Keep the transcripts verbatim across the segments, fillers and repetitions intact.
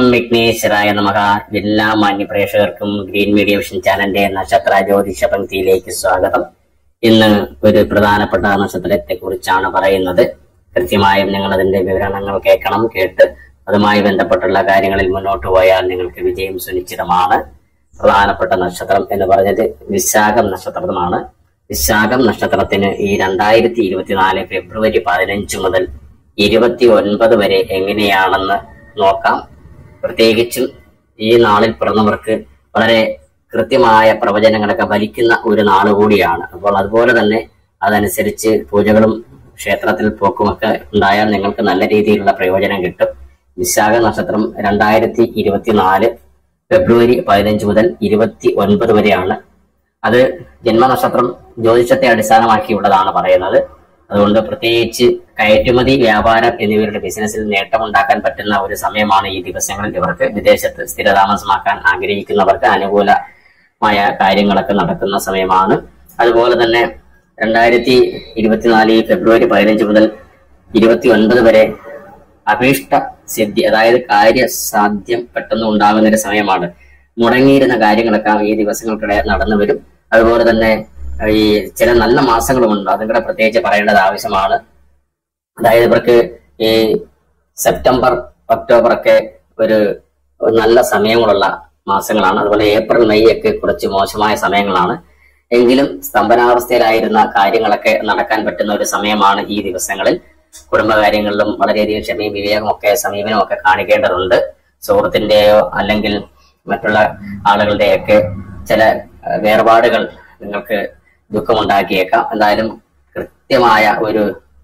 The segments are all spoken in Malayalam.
വിഘ്നേശ്വരായ നമഃ. എല്ലാ മാന്യ പ്രേക്ഷകർക്കും ഗ്രീൻ മീഡിയ വിഷൻ ചാനലിന്റെ നക്ഷത്ര ജ്യോതിഷ പങ്ക്തിയിലേക്ക് സ്വാഗതം. ഇന്ന് ഒരു പ്രധാനപ്പെട്ട നക്ഷത്രത്തെ കുറിച്ചാണ് പറയുന്നത്. കൃത്യമായും നിങ്ങൾ അതിന്റെ വിവരണങ്ങൾ കേൾക്കണം. കേട്ട് അതുമായി ബന്ധപ്പെട്ടുള്ള കാര്യങ്ങളിൽ മുന്നോട്ട് പോയാൽ നിങ്ങൾക്ക് വിജയം സുനിശ്ചിതമാണ്. പ്രധാനപ്പെട്ട നക്ഷത്രം എന്ന് പറഞ്ഞത് വിശാഖം നക്ഷത്രമാണ്. വിശാഖം നക്ഷത്രത്തിന് ഈ രണ്ടായിരത്തി ഇരുപത്തിനാല് ഫെബ്രുവരി പതിനഞ്ച് മുതൽ ഇരുപത്തി ഒൻപത് വരെ എങ്ങനെയാണെന്ന് നോക്കാം. പ്രത്യേകിച്ചും ഈ നാളിൽ പിറന്നവർക്ക് വളരെ കൃത്യമായ പ്രവചനങ്ങളൊക്കെ ഫലിക്കുന്ന ഒരു നാള് കൂടിയാണ്. അപ്പോൾ അതുപോലെ തന്നെ അതനുസരിച്ച് പൂജകളും ക്ഷേത്രത്തിൽ പോക്കുമൊക്കെ ഉണ്ടായാൽ നിങ്ങൾക്ക് നല്ല രീതിയിലുള്ള പ്രയോജനം കിട്ടും. വിശാഖ നക്ഷത്രം രണ്ടായിരത്തി ഇരുപത്തിനാല് ഫെബ്രുവരി പതിനഞ്ച് മുതൽ ഇരുപത്തി ഒൻപത് വരെയാണ്. അത് ജന്മനക്ഷത്രം ജ്യോതിഷത്തെ അടിസ്ഥാനമാക്കിയുള്ളതാണ് പറയുന്നത്. അതുകൊണ്ട് പ്രത്യേകിച്ച് കയറ്റുമതി, വ്യാപാരം എന്നിവരുടെ ബിസിനസ്സിൽ നേട്ടമുണ്ടാക്കാൻ പറ്റുന്ന ഒരു സമയമാണ് ഈ ദിവസങ്ങളിൽ. ഇവർക്ക് വിദേശത്ത് സ്ഥിരതാമസമാക്കാൻ ആഗ്രഹിക്കുന്നവർക്ക് അനുകൂലമായ കാര്യങ്ങളൊക്കെ നടക്കുന്ന സമയമാണ്. അതുപോലെ തന്നെ രണ്ടായിരത്തി ഇരുപത്തിനാല് ഫെബ്രുവരി പതിനഞ്ച് മുതൽ ഇരുപത്തി ഒൻപത് വരെ അഭീഷ്ട സിദ്ധി, അതായത് കാര്യസാധ്യം പെട്ടെന്ന് ഉണ്ടാകുന്ന ഒരു സമയമാണ്. മുടങ്ങിയിരുന്ന കാര്യങ്ങളൊക്കെ ഈ ദിവസങ്ങൾക്കിടെ നടന്നു വരും. അതുപോലെ തന്നെ ഈ ചില നല്ല മാസങ്ങളുമുണ്ട്, അതും കൂടെ പ്രത്യേകിച്ച് പറയേണ്ടത് ആവശ്യമാണ്. അതായത് ഇവർക്ക് ഈ സെപ്റ്റംബർ, ഒക്ടോബർ ഒക്കെ ഒരു നല്ല സമയങ്ങളുള്ള മാസങ്ങളാണ്. അതുപോലെ ഏപ്രിൽ, മെയ് ഒക്കെ കുറച്ച് മോശമായ സമയങ്ങളാണ്. എങ്കിലും സ്തംഭനാവസ്ഥയിലായിരുന്ന കാര്യങ്ങളൊക്കെ നടക്കാൻ പറ്റുന്ന ഒരു സമയമാണ് ഈ ദിവസങ്ങളിൽ. കുടുംബകാര്യങ്ങളിലും വളരെയധികം ക്ഷമയും വിവേകവും ഒക്കെ സമീപനവും ഒക്കെ കാണിക്കേണ്ടതുണ്ട്. സുഹൃത്തിന്റെയോ അല്ലെങ്കിൽ മറ്റുള്ള ആളുകളുടെയൊക്കെ ചില വേർപാടുകൾ നിങ്ങൾക്ക് ദുഃഖമുണ്ടാക്കിയേക്കാം. എന്തായാലും കൃത്യമായ ഒരു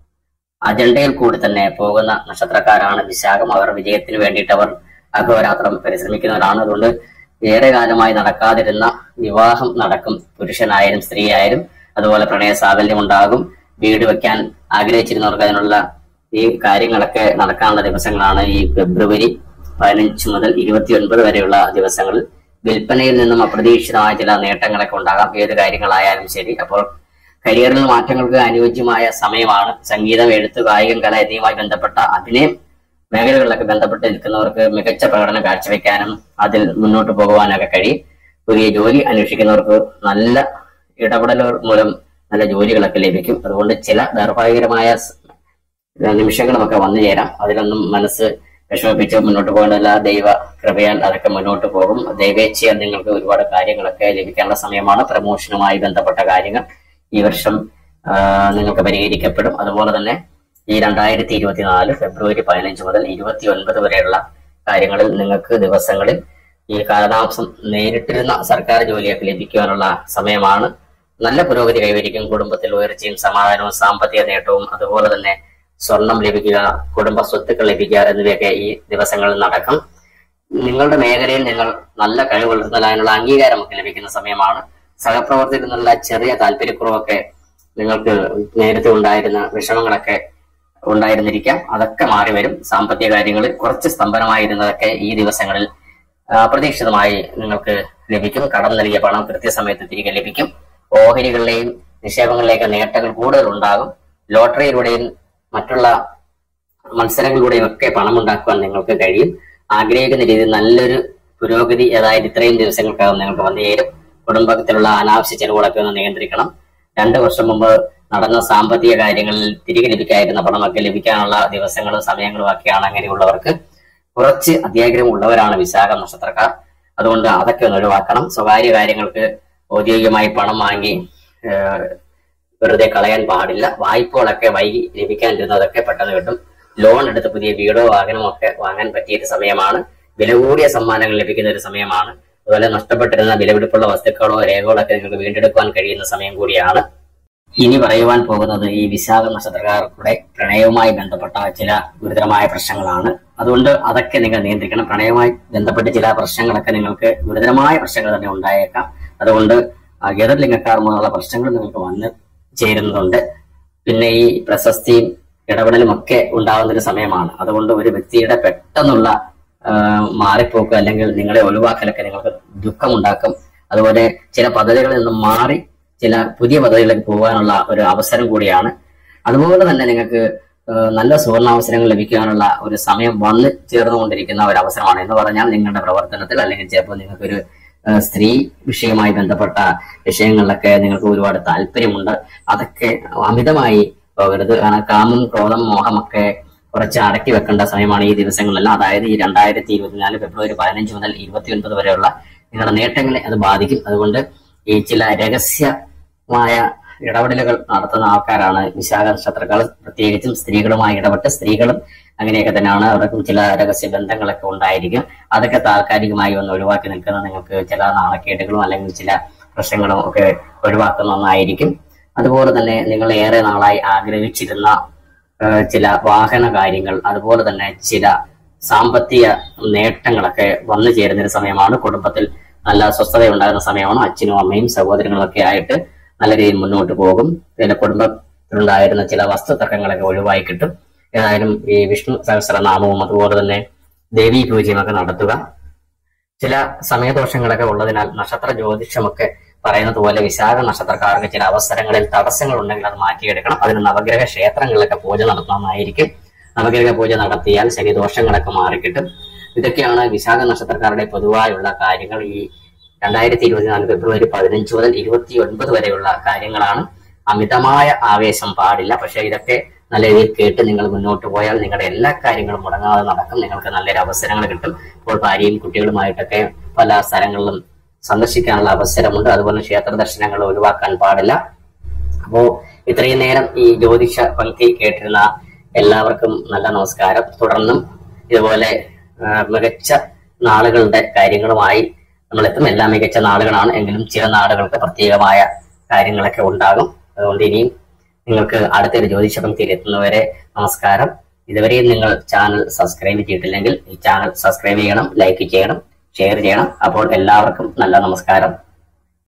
അജണ്ടയിൽ കൂടി തന്നെ പോകുന്ന നക്ഷത്രക്കാരാണ് വിശാഖം. അവർ വിജയത്തിന് വേണ്ടിയിട്ട് അവർ അഹോരാത്രം പരിശ്രമിക്കുന്നവരാണ്. അതുകൊണ്ട് ഏറെ കാലമായി നടക്കാതിരുന്ന വിവാഹം നടക്കും. പുരുഷനായാലും സ്ത്രീയായാലും. അതുപോലെ പ്രണയ സാഫല്യം ഉണ്ടാകും. വീട് വെക്കാൻ ആഗ്രഹിച്ചിരുന്നവർക്ക് അതിനുള്ള ഈ കാര്യങ്ങളൊക്കെ നടക്കാനുള്ള ദിവസങ്ങളാണ് ഈ ഫെബ്രുവരി പതിനഞ്ച് മുതൽ ഇരുപത്തി ഒൻപത് വരെയുള്ള ദിവസങ്ങളിൽ. വിൽപ്പനയിൽ നിന്നും അപ്രതീക്ഷിതമായ ചില നേട്ടങ്ങളൊക്കെ ഉണ്ടാകാം, ഏത് കാര്യങ്ങളായാലും ശരി. അപ്പോൾ കരിയറിൽ മാറ്റങ്ങൾക്ക് അനുയോജ്യമായ സമയമാണ്. സംഗീതം, എഴുത്ത്, കായികം, കല എന്നിവയുമായി ബന്ധപ്പെട്ട അഭിനയം മേഖലകളിലൊക്കെ ബന്ധപ്പെട്ട് നിൽക്കുന്നവർക്ക് മികച്ച പ്രകടനം കാഴ്ചവെക്കാനും അതിൽ മുന്നോട്ട് പോകുവാനൊക്കെ കഴിയും. പുതിയ ജോലി അന്വേഷിക്കുന്നവർക്ക് നല്ല ഇടപെടലുകൾ മൂലം നല്ല ജോലികളൊക്കെ ലഭിക്കും. അതുകൊണ്ട് ചില ദൗർഭാഗ്യകരമായ നിമിഷങ്ങളുമൊക്കെ വന്നു ചേരാം. അതിലൊന്നും മനസ്സ് വിഷമിപ്പിച്ച് മുന്നോട്ട് പോകേണ്ടല്ല. ദൈവ കൃപയാൽ അതൊക്കെ മുന്നോട്ട് പോകും. ദൈവേച്ഛയാൽ നിങ്ങൾക്ക് ഒരുപാട് കാര്യങ്ങളൊക്കെ ലഭിക്കാനുള്ള സമയമാണ്. പ്രമോഷനുമായി ബന്ധപ്പെട്ട കാര്യങ്ങൾ ഈ വർഷം നിങ്ങൾക്ക് പരിഹരിക്കപ്പെടും. അതുപോലെ തന്നെ ഈ രണ്ടായിരത്തി ഇരുപത്തിനാല് ഫെബ്രുവരി പതിനഞ്ച് മുതൽ ഇരുപത്തി ഒൻപത് വരെയുള്ള കാര്യങ്ങളിൽ നിങ്ങൾക്ക് ദിവസങ്ങളിൽ ഈ കാലതാമസം നേരിട്ടിരുന്ന സർക്കാർ ജോലിയൊക്കെ ലഭിക്കുവാനുള്ള സമയമാണ്. നല്ല പുരോഗതി കൈവരിക്കും. കുടുംബത്തിൽ ഉയർച്ചയും സമാധാനവും സാമ്പത്തിക നേട്ടവും അതുപോലെ തന്നെ സ്വർണം ലഭിക്കുക, കുടുംബ സ്വത്തുക്കൾ ലഭിക്കുക എന്നിവയൊക്കെ ഈ ദിവസങ്ങളിൽ നടക്കും. നിങ്ങളുടെ മേഖലയിൽ നിങ്ങൾ നല്ല കഴിവ് വളർത്തുന്നതിനുള്ള അംഗീകാരമൊക്കെ ലഭിക്കുന്ന സമയമാണ്. സഹപ്രവർത്തകരിൽ നിന്നുള്ള ചെറിയ താല്പര്യക്കുറവൊക്കെ നിങ്ങൾക്ക് നേരത്തെ ഉണ്ടായിരുന്ന വിഷമങ്ങളൊക്കെ ഉണ്ടായിരുന്നിരിക്കാം, അതൊക്കെ മാറി വരും. സാമ്പത്തിക കാര്യങ്ങളിൽ കുറച്ച് സ്തംഭനമായിരുന്നതൊക്കെ ഈ ദിവസങ്ങളിൽ അപ്രതീക്ഷിതമായി നിങ്ങൾക്ക് ലഭിക്കും. കടം നൽകിയ പണം കൃത്യസമയത്ത് തിരികെ ലഭിക്കും. ഓഹരികളിലെയും നിക്ഷേപങ്ങളിലേക്ക് നേട്ടങ്ങൾ കൂടുതൽ ഉണ്ടാകും. ലോട്ടറിയിലൂടെയും മറ്റുള്ള മത്സരങ്ങളിലൂടെയും ഒക്കെ പണം ഉണ്ടാക്കുവാൻ നിങ്ങൾക്ക് കഴിയും. ആഗ്രഹിക്കുന്ന രീതിയിൽ നല്ലൊരു പുരോഗതി അതായത് ഇത്രയും ദിവസങ്ങൾക്കകം നിങ്ങൾക്ക് വന്നു ചേരും. കുടുംബത്തിലുള്ള അനാവശ്യ ചെലവുകളൊക്കെ ഒന്ന് നിയന്ത്രിക്കണം. രണ്ടു വർഷം മുമ്പ് നടന്ന സാമ്പത്തിക കാര്യങ്ങളിൽ തിരികെ ലഭിക്കാതിരുന്ന പണമൊക്കെ ലഭിക്കാനുള്ള ദിവസങ്ങളും സമയങ്ങളും ഒക്കെയാണ് അങ്ങനെയുള്ളവർക്ക്. കുറച്ച് അത്യാഗ്രഹം ഉള്ളവരാണ് വിശാഖ നക്ഷത്രക്കാർ. അതുകൊണ്ട് അതൊക്കെ ഒന്ന് ഒഴിവാക്കണം. സ്വകാര്യ കാര്യങ്ങൾക്ക് ഔദ്യോഗികമായി പണം വാങ്ങി വെറുതെ കളയാൻ പാടില്ല. വായ്പകളൊക്കെ വൈകി ലഭിക്കാനിരുന്നതൊക്കെ പെട്ടെന്ന് കിട്ടും. ലോൺ എടുത്ത് പുതിയ വീടോ വാഹനമോ ഒക്കെ വാങ്ങാൻ പറ്റിയൊരു സമയമാണ്. വില കൂടിയ സമ്മാനങ്ങൾ ലഭിക്കുന്ന ഒരു സമയമാണ്. അതുപോലെ നഷ്ടപ്പെട്ടിരുന്ന വിലപിടിപ്പുള്ള വസ്തുക്കളോ രേഖകളോ ഒക്കെ നിങ്ങൾക്ക് വീണ്ടെടുക്കുവാൻ കഴിയുന്ന സമയം കൂടിയാണ്. ഇനി പറയുവാൻ പോകുന്നത് ഈ വിശാഖ നക്ഷത്രക്കാർക്കുടെ പ്രണയവുമായി ബന്ധപ്പെട്ട ചില ഗുരുതരമായ പ്രശ്നങ്ങളാണ്. അതുകൊണ്ട് അതൊക്കെ നിങ്ങൾ നിയന്ത്രിക്കണം. പ്രണയവുമായി ബന്ധപ്പെട്ട് ചില പ്രശ്നങ്ങളൊക്കെ നിങ്ങൾക്ക് ഗുരുതരമായ പ്രശ്നങ്ങൾ തന്നെ ഉണ്ടായേക്കാം. അതുകൊണ്ട് എതിർലിംഗക്കാർ മുതലുള്ള പ്രശ്നങ്ങൾ നിങ്ങൾക്ക് വന്ന് ചേരുന്നുണ്ട്. പിന്നെ ഈ പ്രശസ്തിയും ഇടപെടലും ഒക്കെ ഉണ്ടാകുന്ന ഒരു സമയമാണ്. അതുകൊണ്ട് ഒരു വ്യക്തിയുടെ പെട്ടെന്നുള്ള മാറിപ്പോക്ക് അല്ലെങ്കിൽ നിങ്ങളെ ഒഴിവാക്കലൊക്കെ നിങ്ങൾക്ക് ദുഃഖമുണ്ടാക്കും. അതുപോലെ ചില പദ്ധതികളിൽ നിന്നും മാറി ചില പുതിയ പദ്ധതികളിലേക്ക് പോകാനുള്ള ഒരു അവസരം കൂടിയാണ്. അതുപോലെ തന്നെ നിങ്ങൾക്ക് നല്ല സുവർണാവസരങ്ങൾ ലഭിക്കാനുള്ള ഒരു സമയം വന്ന് ചേർന്നുകൊണ്ടിരിക്കുന്ന ഒരു അവസരമാണ്. എന്ന് പറഞ്ഞാൽ നിങ്ങളുടെ പ്രവർത്തനത്തിൽ അല്ലെങ്കിൽ ചിലപ്പോൾ നിങ്ങൾക്കൊരു സ്ത്രീ വിഷയവുമായി ബന്ധപ്പെട്ട വിഷയങ്ങളിലൊക്കെ നിങ്ങൾക്ക് ഒരുപാട് താല്പര്യമുണ്ട്. അതൊക്കെ അമിതമായി പോകരുത്. കാരണം കാമം, ക്രോധം, മോഹമൊക്കെ കുറച്ച് അടക്കി വെക്കേണ്ട സമയമാണ് ഈ ദിവസങ്ങളെല്ലാം. അതായത് ഈ രണ്ടായിരത്തി ഇരുപത്തിനാല് ഫെബ്രുവരി പതിനഞ്ച് മുതൽ ഇരുപത്തി ഒൻപത് വരെയുള്ള നിങ്ങളുടെ നേട്ടങ്ങളെ അത് ബാധിക്കും. അതുകൊണ്ട് ഈ ചില രഹസ്യമായ ഇടപെടലുകൾ നടത്തുന്ന ആൾക്കാരാണ് വിശാഖ നക്ഷത്രക്കാർ. പ്രത്യേകിച്ചും സ്ത്രീകളുമായി ഇടപെട്ട്, സ്ത്രീകളും അങ്ങനെയൊക്കെ തന്നെയാണ്. അവർക്കും ചില രഹസ്യ ബന്ധങ്ങളൊക്കെ ഉണ്ടായിരിക്കും. അതൊക്കെ താൽക്കാലികമായി ഒന്ന് ഒഴിവാക്കി നിൽക്കുന്ന നിങ്ങൾക്ക് ചില നാണക്കേടുകളും അല്ലെങ്കിൽ ചില പ്രശ്നങ്ങളും ഒക്കെ ഒഴിവാക്കുന്ന ഒന്നായിരിക്കും. അതുപോലെ തന്നെ നിങ്ങൾ ഏറെ നാളായി ആഗ്രഹിച്ചിരുന്ന ചില വാഹന കാര്യങ്ങൾ, അതുപോലെ തന്നെ ചില സാമ്പത്തിക നേട്ടങ്ങളൊക്കെ വന്നു ചേരുന്നൊരു സമയമാണ്. കുടുംബത്തിൽ നല്ല സ്വസ്ഥതയുണ്ടാകുന്ന സമയമാണ്. അച്ഛനും അമ്മയും സഹോദരങ്ങളൊക്കെ ആയിട്ട് നല്ല രീതിയിൽ മുന്നോട്ട് പോകും. പിന്നെ കുടുംബത്തിലുണ്ടായിരുന്ന ചില വസ്തു തർക്കങ്ങളൊക്കെ ഒഴിവായി കിട്ടും. ഏതായാലും ഈ വിഷ്ണു സഹസ്രനാമവും അതുപോലെ തന്നെ ദേവീ പൂജയുമൊക്കെ നടത്തുക. ചില സമയദോഷങ്ങളൊക്കെ ഉള്ളതിനാൽ നക്ഷത്ര ജ്യോതിഷമൊക്കെ പറയുന്നത് പോലെ വിശാഖ നക്ഷത്രക്കാർക്ക് ചില അവസരങ്ങളിൽ തടസ്സങ്ങൾ ഉണ്ടെങ്കിൽ അത് മാറ്റിയെടുക്കണം. അതിന് നവഗ്രഹ ക്ഷേത്രങ്ങളിലൊക്കെ പൂജ നടത്തണമെന്നായിരിക്കും. നവഗ്രഹ പൂജ നടത്തിയാൽ ശനിദോഷങ്ങളൊക്കെ മാറിക്കിട്ടും. ഇതൊക്കെയാണ് വിശാഖ നക്ഷത്രക്കാരുടെ പൊതുവായുള്ള കാര്യങ്ങൾ. ഈ രണ്ടായിരത്തി ഇരുപത്തിനാല് ഫെബ്രുവരി പതിനഞ്ച് മുതൽ ഇരുപത്തി ഒൻപത് വരെയുള്ള കാര്യങ്ങളാണ്. അമിതമായ ആവേശം പാടില്ല. പക്ഷെ ഇതൊക്കെ നല്ല രീതിയിൽ കേട്ട് നിങ്ങൾ മുന്നോട്ട് പോയാൽ നിങ്ങളുടെ എല്ലാ കാര്യങ്ങളും മുടങ്ങാതെ നടക്കും. നിങ്ങൾക്ക് നല്ലൊരു അവസരങ്ങൾ കിട്ടും. ഇപ്പോൾ ഭാര്യയും കുട്ടികളുമായിട്ടൊക്കെ പല സ്ഥലങ്ങളിലും സന്ദർശിക്കാനുള്ള അവസരമുണ്ട്. അതുപോലെ ക്ഷേത്ര ദർശനങ്ങൾ ഒഴിവാക്കാൻ പാടില്ല. അപ്പോ ഇത്രയും നേരം ഈ ജ്യോതിഷ പങ്ക്തി കേട്ടിരുന്ന എല്ലാവർക്കും നല്ല നമസ്കാരം. തുടർന്നും ഇതുപോലെ മികച്ച നാളുകളുടെ കാര്യങ്ങളുമായി നമ്മളെത്തും. എല്ലാം മികച്ച നാളുകളാണ് എങ്കിലും ചില നാളുകൾക്ക് പ്രത്യേകമായ കാര്യങ്ങളൊക്കെ ഉണ്ടാകും. അതുകൊണ്ട് ഇനിയും നിങ്ങൾക്ക് അടുത്തൊരു ജ്യോതിഷ പങ്ക്തിയിൽ എത്തുന്നവരെ നമസ്കാരം. ഇതുവരെയും നിങ്ങൾ ചാനൽ സബ്സ്ക്രൈബ് ചെയ്തിട്ടില്ലെങ്കിൽ ഈ ചാനൽ സബ്സ്ക്രൈബ് ചെയ്യണം, ലൈക്ക് ചെയ്യണം, ഷെയർ ചെയ്യണം. അപ്പോൾ എല്ലാവർക്കും നല്ല നമസ്കാരം.